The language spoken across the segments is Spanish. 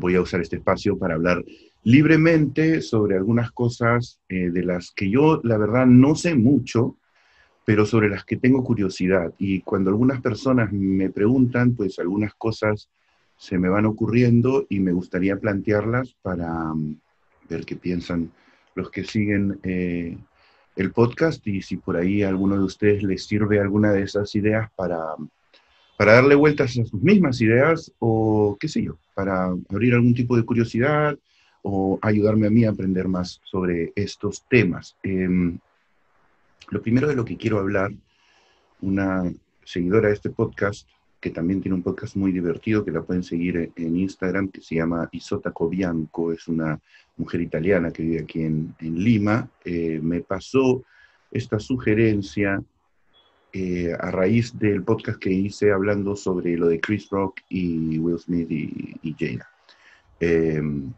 voy a usar este espacio para hablar libremente sobre algunas cosas de las que yo, la verdad, no sé mucho, pero sobre las que tengo curiosidad. Y cuando algunas personas me preguntan, pues algunas cosas se me van ocurriendo y me gustaría plantearlas para ver qué piensan los que siguen el podcast y si por ahí a alguno de ustedes les sirve alguna de esas ideas para darle vueltas a sus mismas ideas o qué sé yo, para abrir algún tipo de curiosidad o ayudarme a mí a aprender más sobre estos temas. Lo primero de lo que quiero hablar, una seguidora de este podcast, que también tiene un podcast muy divertido, que la pueden seguir en Instagram, que se llama Isota Cobianco, es una mujer italiana que vive aquí en Lima, me pasó esta sugerencia a raíz del podcast que hice hablando sobre lo de Chris Rock y Will Smith y Jada. Eh,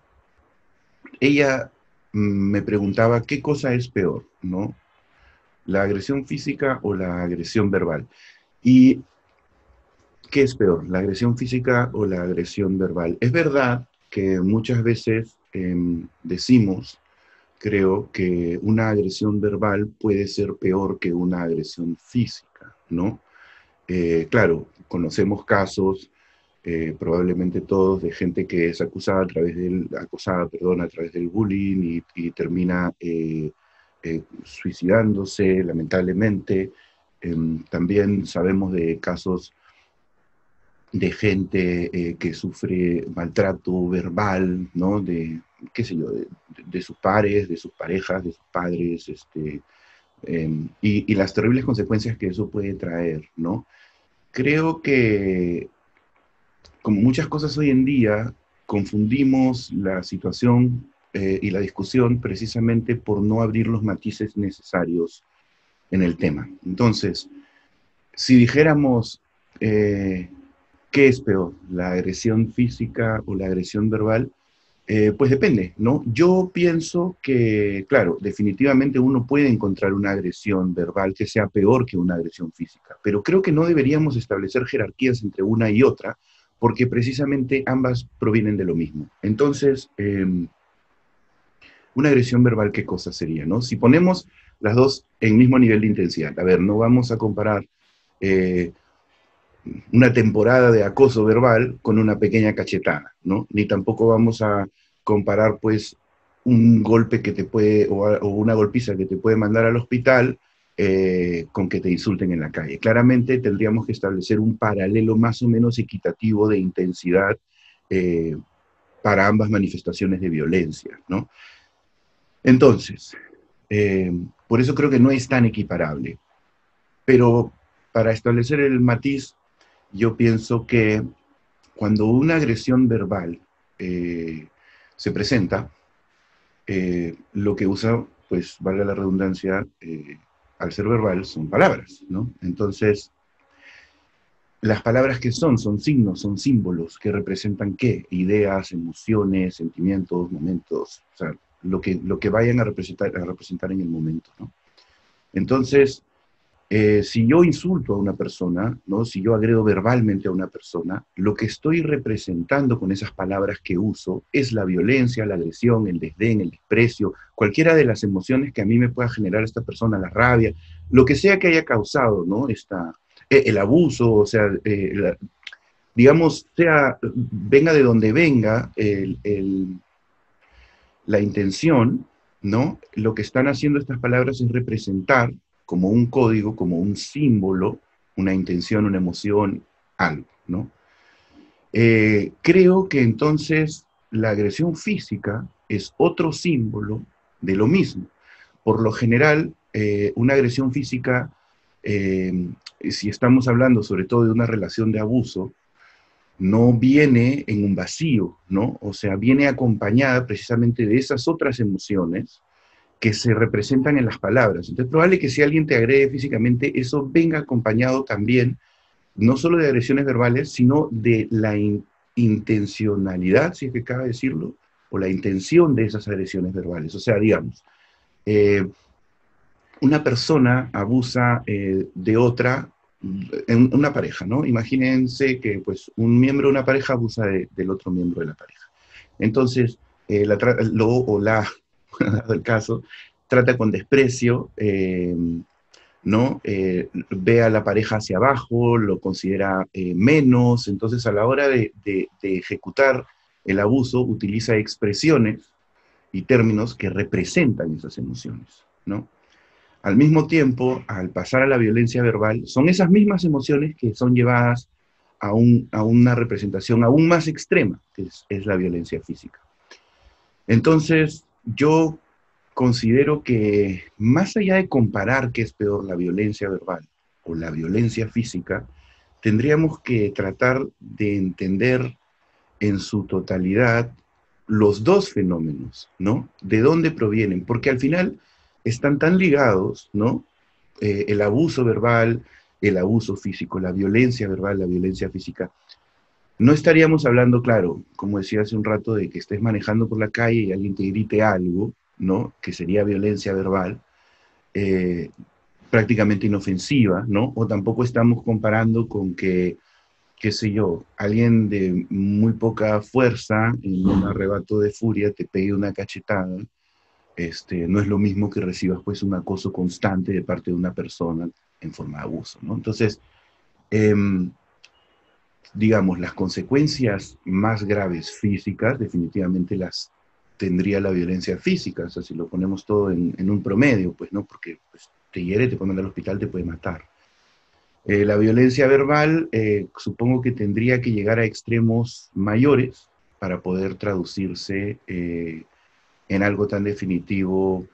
ella me preguntaba qué cosa es peor, ¿no? ¿La agresión física o la agresión verbal? ¿Y qué es peor, la agresión física o la agresión verbal? Es verdad que muchas veces decimos, creo, que una agresión verbal puede ser peor que una agresión física, ¿no? Claro, conocemos casos, probablemente todos, de gente que es acosada a través del bullying y termina suicidándose, lamentablemente. También sabemos de casos de gente que sufre maltrato verbal, ¿no? De, qué sé yo, de sus pares, de sus parejas, de sus padres, y las terribles consecuencias que eso puede traer, ¿no? Creo que, como muchas cosas hoy en día, confundimos la situación y la discusión precisamente por no abrir los matices necesarios en el tema. Entonces, si dijéramos, ¿qué es peor, la agresión física o la agresión verbal? Pues depende, ¿no? Yo pienso que, claro, definitivamente uno puede encontrar una agresión verbal que sea peor que una agresión física, pero creo que no deberíamos establecer jerarquías entre una y otra, porque precisamente ambas provienen de lo mismo. Entonces, una agresión verbal, ¿qué cosa sería, no? Si ponemos las dos en mismo nivel de intensidad, a ver, no vamos a comparar eh, una temporada de acoso verbal con una pequeña cachetada, ¿no? Ni tampoco vamos a comparar, pues, un golpe que te puede, o una golpiza que te puede mandar al hospital con que te insulten en la calle. Claramente tendríamos que establecer un paralelo más o menos equitativo de intensidad eh, para ambas manifestaciones de violencia, ¿no? Entonces, por eso creo que no es tan equiparable. Pero para establecer el matiz, yo pienso que cuando una agresión verbal se presenta, lo que usa, pues valga la redundancia, al ser verbal, son palabras, ¿no? Entonces, las palabras que son signos, son símbolos que representan qué, ideas, emociones, sentimientos, momentos, o sea, lo que vayan a representar en el momento, ¿no? Entonces, si yo insulto a una persona, ¿no? Si yo agredo verbalmente a una persona, lo que estoy representando con esas palabras que uso es la violencia, la agresión, el desdén, el desprecio, cualquiera de las emociones que a mí me pueda generar esta persona, la rabia, lo que sea que haya causado, ¿no? El abuso, o sea, digamos, venga de donde venga la intención, ¿no? Lo que están haciendo estas palabras es representar como un código, como un símbolo, una intención, una emoción, algo, ¿no? Creo que entonces la agresión física es otro símbolo de lo mismo. Por lo general, una agresión física, si estamos hablando sobre todo de una relación de abuso, no viene en un vacío, ¿no? O sea, viene acompañada precisamente de esas otras emociones que se representan en las palabras. Entonces, es probable que si alguien te agrede físicamente, eso venga acompañado también, no solo de agresiones verbales, sino de la intencionalidad, si es que cabe decirlo, o la intención de esas agresiones verbales. O sea, digamos, eh, una persona abusa de otra en una pareja, ¿no? Imagínense que pues un miembro de una pareja abusa del otro miembro de la pareja. Entonces, lo o la, dado el caso, trata con desprecio, ¿no? Ve a la pareja hacia abajo, lo considera menos, entonces a la hora de ejecutar el abuso utiliza expresiones y términos que representan esas emociones, ¿no? Al mismo tiempo, al pasar a la violencia verbal, son esas mismas emociones que son llevadas a una representación aún más extrema, que es la violencia física. Entonces, yo considero que más allá de comparar qué es peor, la violencia verbal o la violencia física, tendríamos que tratar de entender en su totalidad los dos fenómenos, ¿no? ¿De dónde provienen? Porque al final están tan ligados, ¿no? El abuso verbal, el abuso físico, la violencia verbal, la violencia física. No estaríamos hablando, claro, como decía hace un rato, de que estés manejando por la calle y alguien te grite algo, ¿no? Que sería violencia verbal, eh, prácticamente inofensiva, ¿no? O tampoco estamos comparando con que, qué sé yo, alguien de muy poca fuerza, en un arrebato de furia, te pegue una cachetada. No es lo mismo que recibas pues un acoso constante de parte de una persona en forma de abuso, ¿no? Entonces, eh, digamos, las consecuencias más graves físicas definitivamente las tendría la violencia física, o sea, si lo ponemos todo en un promedio, pues, ¿no? Porque pues, te hiere, te puede mandar al hospital, te puede matar. La violencia verbal supongo que tendría que llegar a extremos mayores para poder traducirse en algo tan definitivo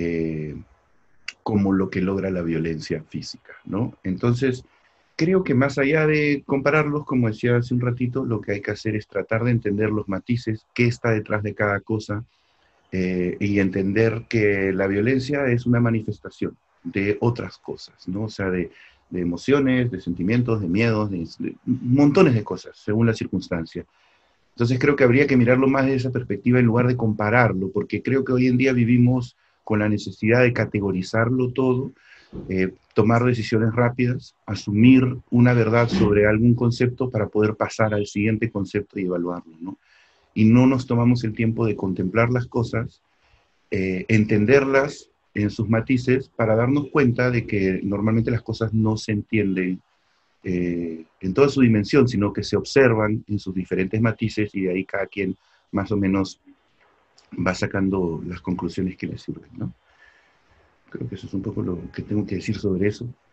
como lo que logra la violencia física, ¿no? Entonces, creo que más allá de compararlos, como decía hace un ratito, lo que hay que hacer es tratar de entender los matices, qué está detrás de cada cosa, y entender que la violencia es una manifestación de otras cosas, ¿no? O sea, de emociones, de sentimientos, de miedos, de montones de cosas, según la circunstancia. Entonces creo que habría que mirarlo más desde esa perspectiva en lugar de compararlo, porque creo que hoy en día vivimos con la necesidad de categorizarlo todo, tomar decisiones rápidas, asumir una verdad sobre algún concepto para poder pasar al siguiente concepto y evaluarlo, ¿no? Y no nos tomamos el tiempo de contemplar las cosas, entenderlas en sus matices para darnos cuenta de que normalmente las cosas no se entienden en toda su dimensión, sino que se observan en sus diferentes matices y de ahí cada quien más o menos va sacando las conclusiones que le sirven, ¿no? Creo que eso es un poco lo que tengo que decir sobre eso.